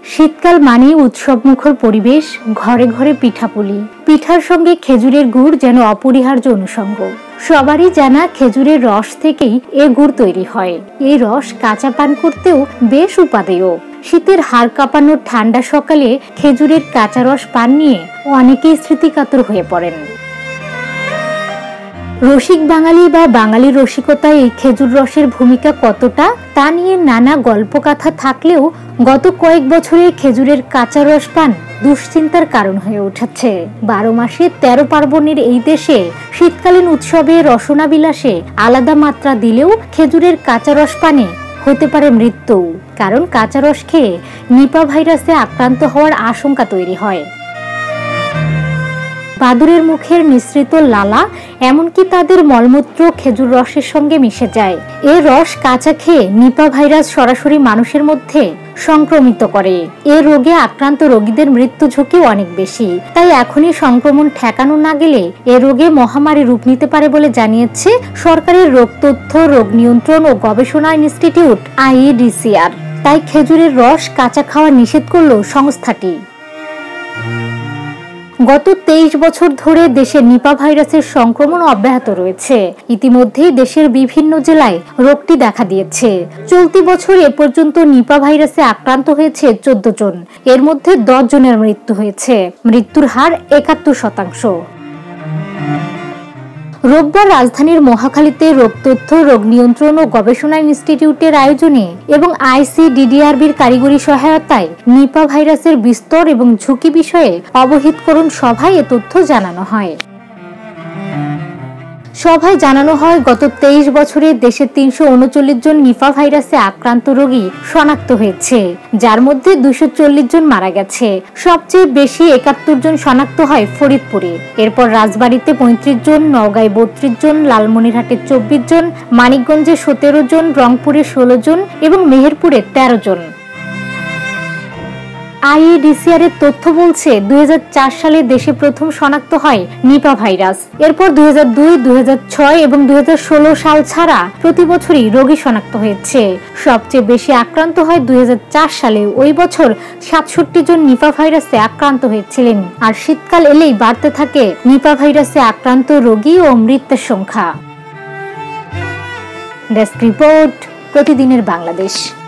শীতকাল মানেই উৎসবমুখর পরিবেশ, ঘরে ঘরে পিঠাপুলি, পিঠার সঙ্গে খেজুরের গুড় যেন অপরিহার্য অনুষঙ্গ। সবারই জানা খেজুরের রস থেকেই এ গুড় তৈরি হয়। এই রস কাঁচা পান করতেও বেশ উপাদেয়। শীতের হাড় কাঁপানোর ঠান্ডা সকালে খেজুরের কাঁচা রস পান নিয়ে অনেকেই স্মৃতিকাতর হয়ে পড়েন। রসিক বাঙালি বা বাঙালির রসিকতায় এই খেজুর রসের ভূমিকা কতটা তা নিয়ে নানা গল্পকথা থাকলেও গত কয়েক বছরে খেজুরের কাঁচা রস পান দুশ্চিন্তার কারণ হয়ে উঠেছে। 12 মাসে 13 পার্বণের এই দেশে শীতকালীন উৎসবে রসনা বিলাসে আলাদা মাত্রা দিলেও খেজুরের কাঁচা রস পানে হতে পারে মৃত্যু। কারণ কাঁচা রস খেয়ে নিপা ভাইরাসে আক্রান্ত হওয়ার আশঙ্কা তৈরি হয়। বাদুড়ের মুখের নিঃসৃত লালা এমনকি তাদের মলমূত্র খেজুর রসের সঙ্গে মিশে যায়। এ রস কাঁচা খেয়ে নিপা ভাইরাস সরাসরি মানুষের মধ্যে সংক্রমিত করে। এ রোগে আক্রান্ত রোগীদের মৃত্যু ঝুঁকি অনেক বেশি। তাই এখনই সংক্রমণ ঠেকানো না গেলে এ রোগে মহামারী রূপ নিতে পারে বলে জানিয়েছে সরকারের রোগ তথ্য, রোগ নিয়ন্ত্রণ ও গবেষণা ইনস্টিটিউট IEDCR। তাই খেজুরের রস কাঁচা খাওয়া নিষেধ করল সংস্থাটি। গত 23 বছর ধরে দেশে নিপা ভাইরাসের সংক্রমণ অব্যাহত রয়েছে। ইতিমধ্যেই দেশের বিভিন্ন জেলায় রোগটি দেখা দিয়েছে। চলতি বছর এ পর্যন্ত নিপা ভাইরাসে আক্রান্ত হয়েছে 14 জন। এর মধ্যে 10 জনের মৃত্যু হয়েছে। মৃত্যুর হার 71%। রোববার রাজধানীর মহাখালীতে রোগ তথ্য, রোগ নিয়ন্ত্রণ ও গবেষণা ইনস্টিটিউটের আয়োজনে এবং ICDDRB'র কারিগরি সহায়তায় নিপা ভাইরাসের বিস্তর এবং ঝুঁকি বিষয়ে অবহিতকরণ সভায় এ তথ্য জানানো হয়। সভায় জানানো হয়, গত 23 বছরে দেশে 339 জন নিপা ভাইরাসে আক্রান্ত রোগী শনাক্ত হয়েছে, যার মধ্যে 240 জন মারা গেছে। সবচেয়ে বেশি 71 জন শনাক্ত হয় ফরিদপুরে। এরপর রাজবাড়ীতে 35 জন, নওগাঁয় 32 জন, লালমনিরহাটে 24 জন, মানিকগঞ্জে 17 জন, রংপুরে 16 জন এবং মেহেরপুরে 13 জন। IEDCR এর তথ্য বলছে 2004 সালে দেশে প্রথম শনাক্ত হয় নিপা ভাইরাস। এরপর 2002, 2006 এবং 2016 সাল ছাড়া প্রতি বছরই রোগী শনাক্ত হয়েছে। সবচেয়ে বেশি আক্রান্ত হয় 2004 সালে। ওই বছর 67 জন নিপা ভাইরাসে আক্রান্ত হয়েছিলেন। আর শীতকাল এলেই বাড়তে থাকে নিপা ভাইরাসে আক্রান্ত রোগী ও মৃত্যুর সংখ্যা। ডেস্ক রিপোর্ট, প্রতিদিনের বাংলাদেশ।